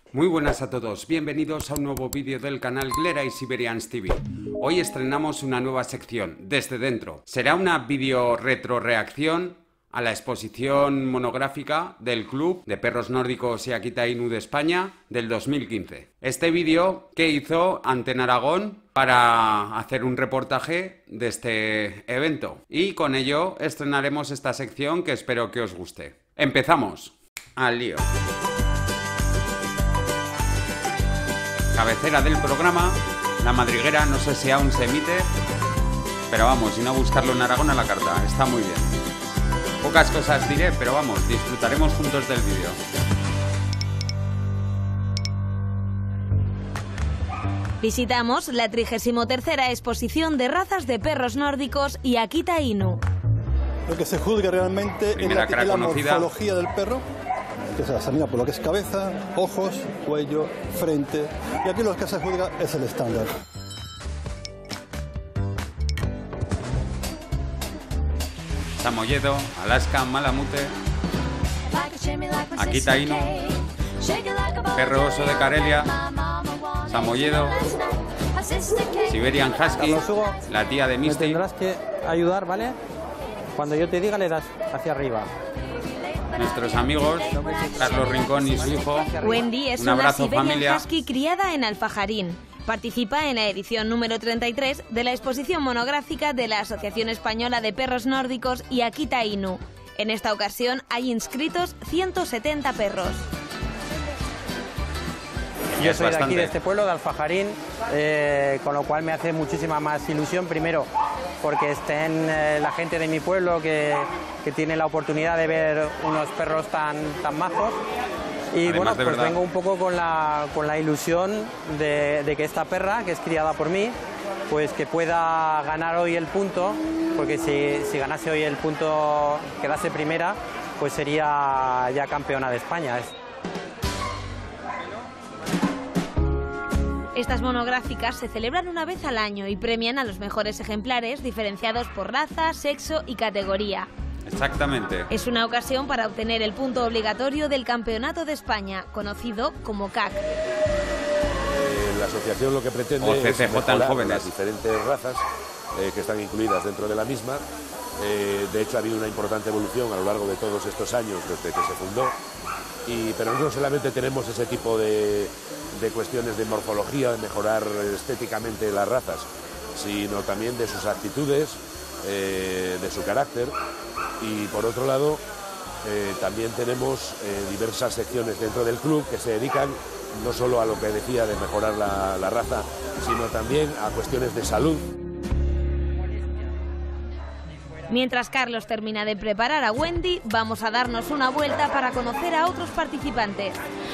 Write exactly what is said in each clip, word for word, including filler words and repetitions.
Muy buenas a todos, bienvenidos a un nuevo vídeo del canal Glera Siberians T V. Hoy estrenamos una nueva sección, Desde Dentro. Será una vídeo retro reacción a la exposición monográfica del Club de Perros Nórdicos y Akita Inu de España del dos mil quince. Este vídeo que hizo Antena Aragón para hacer un reportaje de este evento. Y con ello estrenaremos esta sección que espero que os guste. Empezamos. Al lío. Cabecera del programa, La Madriguera, no sé si aún se emite, pero vamos, y no buscarlo en Aragón a la carta, está muy bien. Pocas cosas diré, pero vamos, disfrutaremos juntos del vídeo. Visitamos la trigésima tercera exposición de razas de perros nórdicos y Akita Inu. Lo que se juzga realmente es la, la morfología del perro, que se examina por lo que es cabeza, ojos, cuello, frente, y aquí lo que se juzga es el estándar. Samoyedo, Alaska, Malamute, Akita Inu, perro oso de Carelia, Samoyedo, Siberian Husky, la tía de Misty. Tendrás que ayudar, ¿vale? Cuando yo te diga le das hacia arriba. Nuestros amigos, Carlos Rincón y su hijo. Wendy es un una abrazo, Siberian familia. Husky criada en Alfajarín. Participa en la edición número treinta y tres de la exposición monográfica de la Asociación Española de Perros Nórdicos y Akita Inu. En esta ocasión hay inscritos ciento setenta perros. Yo soy de aquí, de este pueblo, de Alfajarín, eh, con lo cual me hace muchísima más ilusión, primero porque estén eh, la gente de mi pueblo que, que tiene la oportunidad de ver unos perros tan, tan majos. Y Además, bueno, de pues verdad. vengo un poco con la, con la ilusión de, de que esta perra, que es criada por mí, pues que pueda ganar hoy el punto, porque si, si ganase hoy el punto, quedase primera, pues sería ya campeona de España. Estas monográficas se celebran una vez al año y premian a los mejores ejemplares diferenciados por raza, sexo y categoría. Exactamente. Es una ocasión para obtener el punto obligatorio del Campeonato de España, conocido como C A C. Eh, la asociación lo que pretende O C C J es mejorar jóvenes. las diferentes razas eh, que están incluidas dentro de la misma. Eh, de hecho, ha habido una importante evolución a lo largo de todos estos años desde que se fundó. Y, pero no solamente tenemos ese tipo de, de cuestiones de morfología, de mejorar estéticamente las razas, sino también de sus actitudes, eh, de su carácter. Y por otro lado, eh, también tenemos eh, diversas secciones dentro del club que se dedican no solo a lo que decía de mejorar la, la raza, sino también a cuestiones de salud. Mientras Carlos termina de preparar a Wendy, vamos a darnos una vuelta para conocer a otros participantes.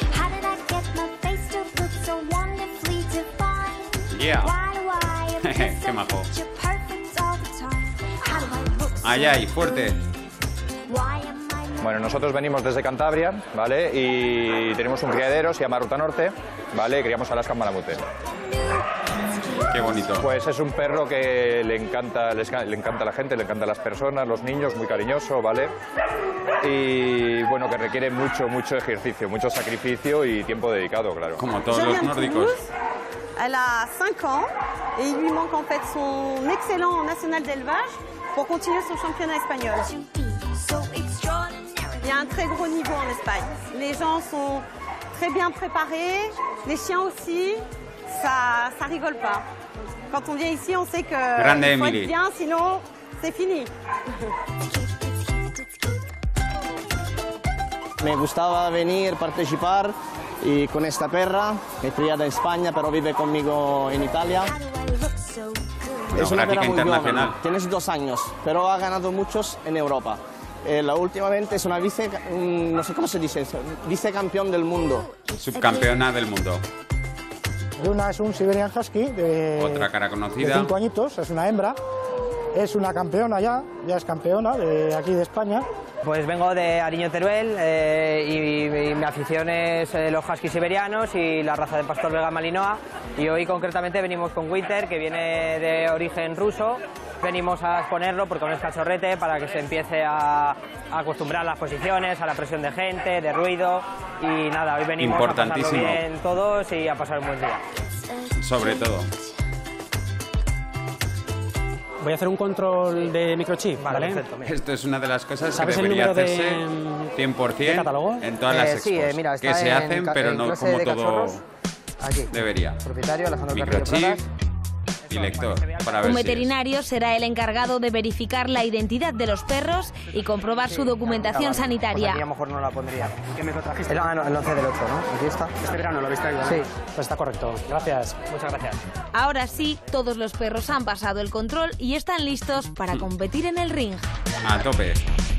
Yeah. Qué majo. Ay, ay, fuerte. Bueno, nosotros venimos desde Cantabria, ¿vale? Y tenemos un criadero, se llama Ruta Norte, ¿vale? Y criamos Alaska Malamute. Qué bonito. Pues es un perro que le encanta, le encanta a la gente, le encanta a las personas, los niños, muy cariñoso, ¿vale? Y bueno, que requiere mucho, mucho ejercicio, mucho sacrificio y tiempo dedicado, claro. Como todos los nórdicos. Elle a cinq ans et il lui manque en fait son excellent national d'élevage pour continuer son championnat espagnol. Il y a un très gros niveau en Espagne. Les gens sont très bien préparés, les chiens aussi, ça, ça rigole pas. Quand on vient ici, on sait que Grande il faut Emily. être bien, sinon c'est fini. Me gustaba venir, participar y con esta perra, que es criada en España, pero vive conmigo en Italia. Es una perra muy joven, tiene dos años, pero ha ganado muchos en Europa. Eh, la últimamente es una vice, no sé cómo se dice, vicecampeón del mundo. Subcampeona del mundo. Luna es un Siberian Husky de, Otra cara conocida. de cinco añitos, es una hembra. Es una campeona ya, ya es campeona de aquí de España. Pues vengo de Ariño Teruel eh, y, y mi afición es eh, los huskies siberianos y la raza de pastor belga malinois. Y hoy concretamente venimos con Winter, que viene de origen ruso, venimos a exponerlo porque es cachorrete para que se empiece a, a acostumbrar a las posiciones, a la presión de gente, de ruido y nada, hoy venimos a pasarlo bien todos y a pasar un buen día. Sobre todo. Voy a hacer un control de microchip, ¿vale? ¿vale? Perfecto, esto es una de las cosas que ¿Sabes debería el número hacerse de, cien por cien en todas eh, las expos, sí, eh, mira, que se hacen, pero no como todo aquí. debería. Propietario, Alejandro Microchip y lector, para ver Un si veterinario es. será el encargado de verificar la identidad de los perros y comprobar su documentación ah, vale. sanitaria. Pues a lo mejor no la pondría. ¿Qué metro trajiste? El, ah, no, el once del ocho, ¿no? Aquí está. Este verano lo habéis traído, ¿no? Sí. Pues está correcto. Gracias. Muchas gracias. Ahora sí, todos los perros han pasado el control y están listos para competir en el ring. A tope.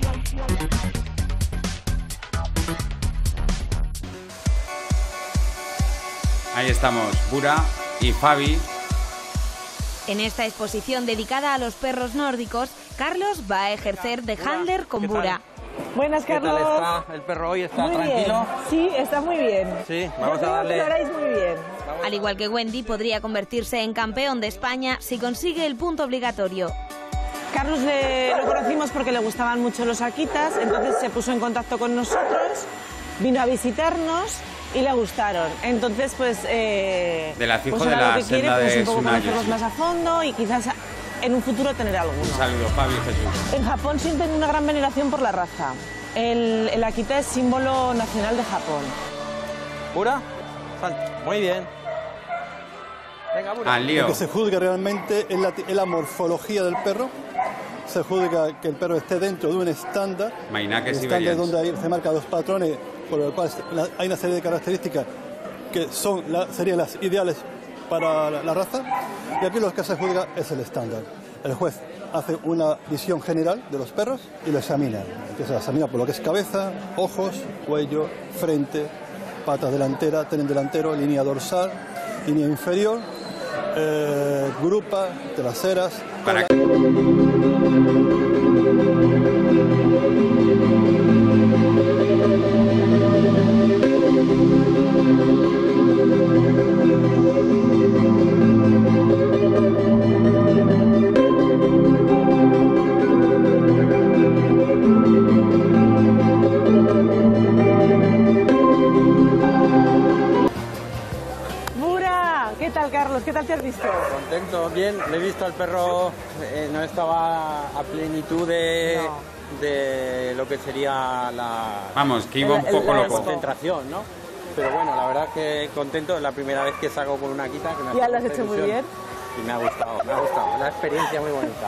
Ahí estamos, Bura y Fabi. En esta exposición dedicada a los perros nórdicos, Carlos va a ejercer de handler con Bura. Buenas, Carlos. ¿Qué tal está el perro hoy? ¿Está muy tranquilo? Bien. Sí, está muy bien. Sí, vamos Yo a darle... Lo haréis muy bien. Al igual que Wendy, podría convertirse en campeón de España si consigue el punto obligatorio. Carlos le, lo conocimos porque le gustaban mucho los Akitas, entonces se puso en contacto con nosotros, vino a visitarnos y le gustaron. Entonces, pues, eh, de la fijo pues de ahora la lo que quiere senda pues, de un poco Tsunayo, conocerlos sí. más a fondo y quizás en un futuro tener alguno. Un saludo, Fabi y Jesús. En Japón sienten una gran veneración por la raza. El, el Akita es símbolo nacional de Japón. ¿Bura? Muy bien. Venga, Bura. Al lío. Lo que se juzga realmente es la, es la morfología del perro. Se juzga que el perro esté dentro de un estándar. Mainake el estándar siberians. donde hay, se marcan dos patrones por los cuales hay una serie de características que son la, serían las ideales para la, la raza. Y aquí lo que se juzga es el estándar. El juez hace una visión general de los perros y lo examina. Que se examina por lo que es cabeza, ojos, cuello, frente, patas delanteras, tren delantero, línea dorsal, línea inferior, eh, grupa, traseras. Para Bura, ¿qué tal, Carlos? ¿Qué tal te has visto? Contento, bien. Le he visto al perro, eh, no estaba a plenitud de, No. de lo que sería la... Vamos, que iba un El- poco el- loco. concentración, ¿no? Pero bueno, la verdad que contento, es la primera vez que salgo con una Akita. Que me hace Ya lo has mucha hecho muy ilusión. bien. Y me ha gustado, me ha gustado, una experiencia muy bonita.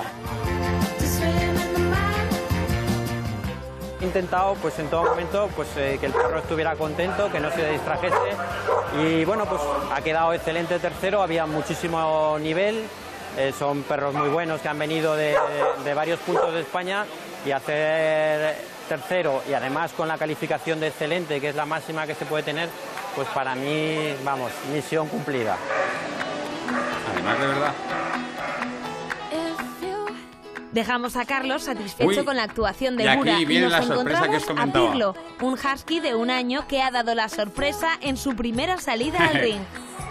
He intentado pues en todo momento pues eh, que el perro estuviera contento, que no se distrajese y bueno, pues ha quedado excelente tercero, había muchísimo nivel, eh, son perros muy buenos que han venido de, de, de varios puntos de España y hacer tercero y además con la calificación de excelente, que es la máxima que se puede tener, pues para mí, vamos, misión cumplida. Además, de verdad. Dejamos a Carlos satisfecho Uy, con la actuación de y aquí Bura y viene nos la sorpresa que os encontramos a comentaba. Pirlo, un husky de un año que ha dado la sorpresa en su primera salida al ring.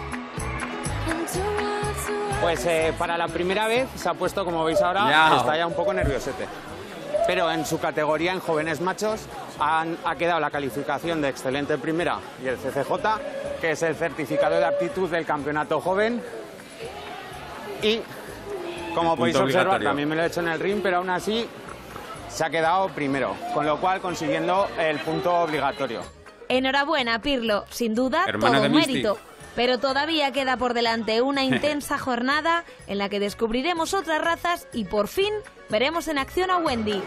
Pues eh, para la primera vez se ha puesto, como veis ahora, Ya. está ya un poco nerviosete. Pero en su categoría, en jóvenes machos, han- ha quedado la calificación de excelente primera y el C C J, que es el certificado de aptitud del campeonato joven. Y, como Punto podéis observar, obligatorio. también me lo he hecho en el ring, pero aún así se ha quedado primero, con lo cual consiguiendo el punto obligatorio. Enhorabuena, Pirlo, sin duda Hermana todo de un Misty. mérito. Pero todavía queda por delante una intensa jornada en la que descubriremos otras razas y por fin veremos en acción a Wendy.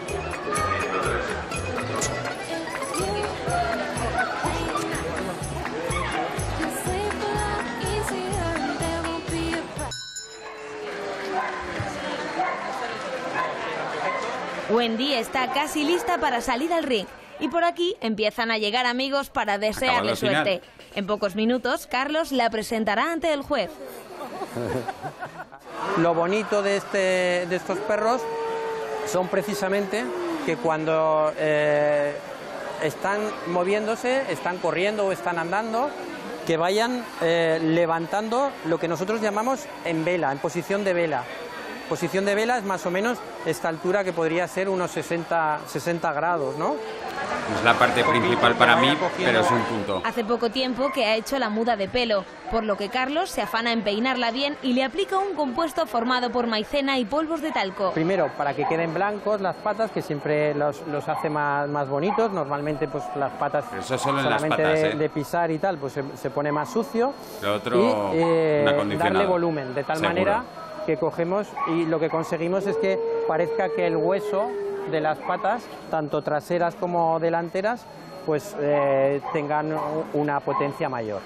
Wendy está casi lista para salir al ring y por aquí empiezan a llegar amigos para desearle Acabado final. suerte. En pocos minutos, Carlos la presentará ante el juez. Lo bonito de, este, de estos perros son precisamente que cuando eh, están moviéndose, están corriendo o están andando, que vayan eh, levantando lo que nosotros llamamos en vela, en posición de vela. posición de vela es más o menos esta altura, que podría ser unos sesenta, sesenta grados, ¿no? Es la parte principal para mí, pero es un punto. Hace poco tiempo que ha hecho la muda de pelo, por lo que Carlos se afana en peinarla bien y le aplica un compuesto formado por maicena y polvos de talco. Primero, para que queden blancos las patas, que siempre los, los hace más, más bonitos. Normalmente pues las patas, eso solo en solamente las patas, de, ¿eh? de pisar y tal, pues se, se pone más sucio. Lo otro, y eh, un acondicionado. darle volumen, de tal Seguro. manera que cogemos y lo que conseguimos es que parezca que el hueso de las patas, tanto traseras como delanteras, pues eh, tengan una potencia mayor.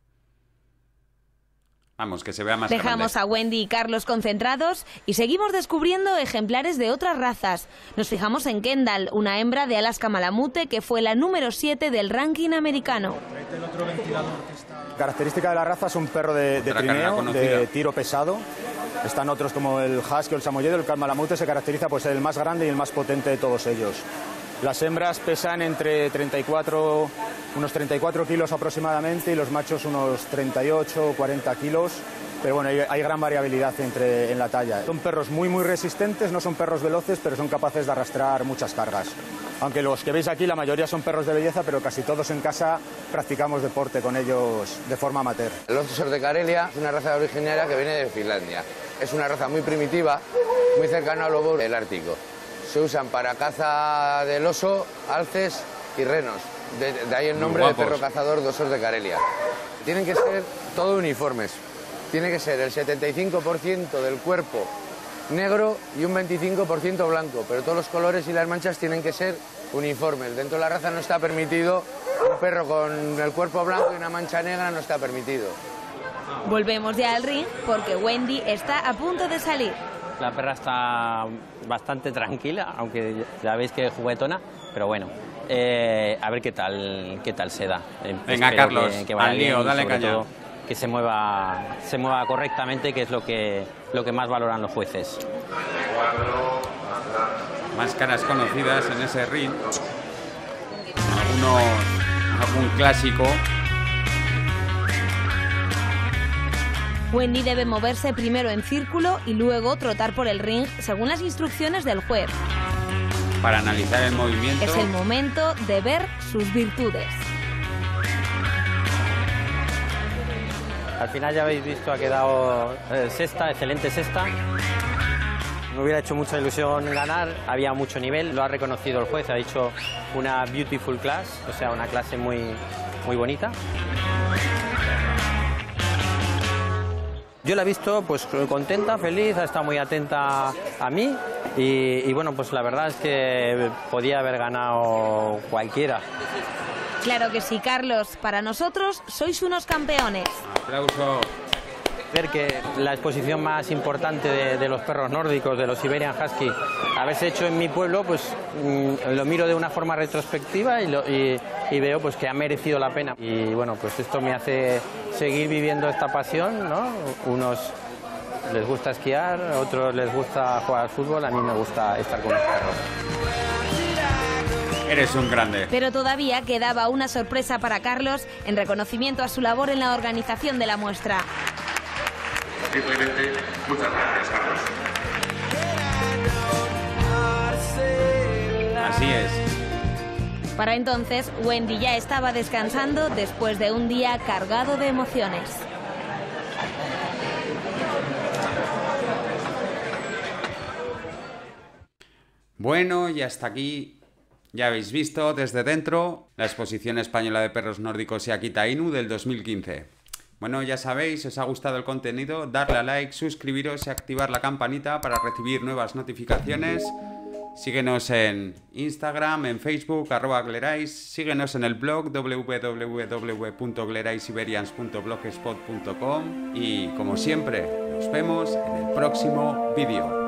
Vamos, que se vea más Dejamos grande. a Wendy y Carlos concentrados y seguimos descubriendo ejemplares de otras razas. Nos fijamos en Kendall, una hembra de Alaska Malamute que fue la número siete del ranking americano. Característica de la raza es un perro de, de trineo, de tiro pesado. Están otros como el husky o el samoyedo. El malamute se caracteriza por ser el más grande y el más potente de todos ellos. Las hembras pesan entre treinta y cuatro, unos treinta y cuatro kilos aproximadamente, y los machos unos treinta y ocho o cuarenta kilos. Pero bueno, hay, hay gran variabilidad entre, en la talla. Son perros muy muy resistentes, no son perros veloces, pero son capaces de arrastrar muchas cargas. Aunque los que veis aquí, la mayoría son perros de belleza, pero casi todos en casa practicamos deporte con ellos de forma amateur. El oso de Karelia es una raza originaria que viene de Finlandia. Es una raza muy primitiva, muy cercana al lobo del Ártico. Se usan para caza del oso, alces y renos. De, de ahí el nombre de perro cazador de osos de Karelia. Tienen que ser todos uniformes. Tiene que ser el setenta y cinco por ciento del cuerpo negro y un veinticinco por ciento blanco, pero todos los colores y las manchas tienen que ser uniformes. Dentro de la raza no está permitido un perro con el cuerpo blanco y una mancha negra, no está permitido. Volvemos ya al ring porque Wendy está a punto de salir. La perra está bastante tranquila, aunque ya veis que es juguetona, pero bueno, eh, a ver qué tal qué tal se da. Eh, Venga, Carlos, que, que vaya al lío, bien, dale sobre caña. todo, que se mueva, se mueva correctamente, que es lo que, lo que más valoran los jueces. Más caras conocidas en ese ring. Algunos, algún clásico. Wendy debe moverse primero en círculo y luego trotar por el ring según las instrucciones del juez. Para analizar el movimiento. Es el momento de ver sus virtudes. Al final ya habéis visto, ha quedado eh, sexta, excelente sexta. Me hubiera hecho mucha ilusión ganar, había mucho nivel, lo ha reconocido el juez, ha dicho una beautiful class, o sea, una clase muy, muy bonita. Yo la he visto pues contenta, feliz, ha estado muy atenta a mí y, y bueno, pues la verdad es que podía haber ganado cualquiera. Claro que sí, Carlos. Para nosotros sois unos campeones. Aplauso. Ver que la exposición más importante de, de los perros nórdicos, de los Siberian Husky, haberse hecho en mi pueblo, pues mmm, lo miro de una forma retrospectiva y, lo, y, y veo pues que ha merecido la pena. Y bueno, pues esto me hace seguir viviendo esta pasión, ¿no? Unos les gusta esquiar, a otros les gusta jugar al fútbol, a mí me gusta estar con los perros. Eres un grande. Pero todavía quedaba una sorpresa para Carlos en reconocimiento a su labor en la organización de la muestra. Simplemente, muchas gracias, Carlos. Así es. Para entonces, Wendy ya estaba descansando después de un día cargado de emociones. Bueno, y hasta aquí ya habéis visto desde dentro la exposición española de perros nórdicos Akita Inu del dos mil quince. Bueno, ya sabéis, si os ha gustado el contenido, darle a like, suscribiros y activar la campanita para recibir nuevas notificaciones. Síguenos en Instagram, en Facebook, arroba Glerais. Síguenos en el blog w w w punto gleraisiberians punto blogspot punto com. Y como siempre, nos vemos en el próximo vídeo.